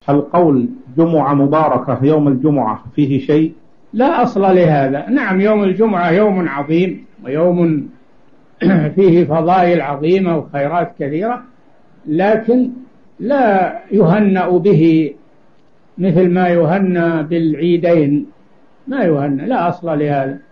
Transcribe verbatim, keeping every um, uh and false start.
هل قول جمعة مباركة يوم الجمعة فيه شيء؟ لا أصل لهذا. نعم، يوم الجمعة يوم عظيم ويوم فيه فضائل عظيمة وخيرات كثيرة، لكن لا يهنأ به مثل ما يهنأ بالعيدين، ما يهنأ، لا أصل لهذا.